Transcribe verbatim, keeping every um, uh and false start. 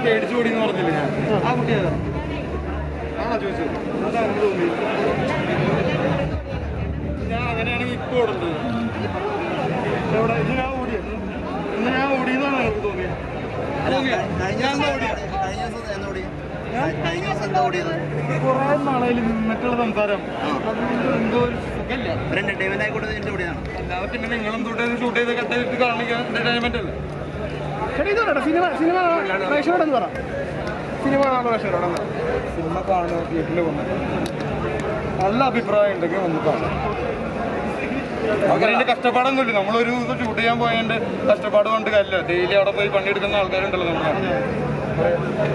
പേടിച്ചു ഓടിയെന്ന് പറഞ്ഞില്ലേ ഞാൻ? ആ കുട്ടി ഏതാ? ആണോ ചോദിച്ചത്? അതാണ് തോന്നി. ഞാൻ അങ്ങനെയാണെങ്കിൽ ഇപ്പോൾ ഓടുന്നത് എവിടെ? ഇത് ഞാൻ ഓടിയത് ഇന്ന് ഞാൻ ഓടിയെന്നാണ് നിങ്ങൾക്ക് തോന്നിയത്? കുറെ നാളായാലും നിന്നിട്ടുള്ള സംസാരം എന്തോ ഒരു സുഖമില്ല. അല്ലാതെ പിന്നെ നിങ്ങളും ഷൂട്ട് ചെയ്ത് ഷൂട്ട് ചെയ്ത് കട്ട് ചെയ്തിട്ട് കാണിക്കാൻ എന്റർടൈൻമെന്റ് അല്ലേ? സിനിമ സിനിമ പ്രേക്ഷകരോടൊന്ന് പറ. സിനിമ കാണുന്ന പ്രേക്ഷകരോടൊന്ന് സിനിമ കാണുക, തിയേറ്ററിൽ വന്ന് നല്ല അഭിപ്രായം ഉണ്ടെങ്കിൽ വന്ന് കാണാം. അങ്ങനെ കഷ്ടപ്പാടൊന്നുമില്ല. നമ്മളൊരു ദിവസം ഷൂട്ട് ചെയ്യാൻ പോയതിന്റെ കഷ്ടപ്പാട് കൊണ്ട് കാര്യമില്ല. ഡെയിലി അവിടെ പോയി പണിയെടുക്കുന്ന ആൾക്കാരുണ്ടല്ലോ നമ്മുടെ.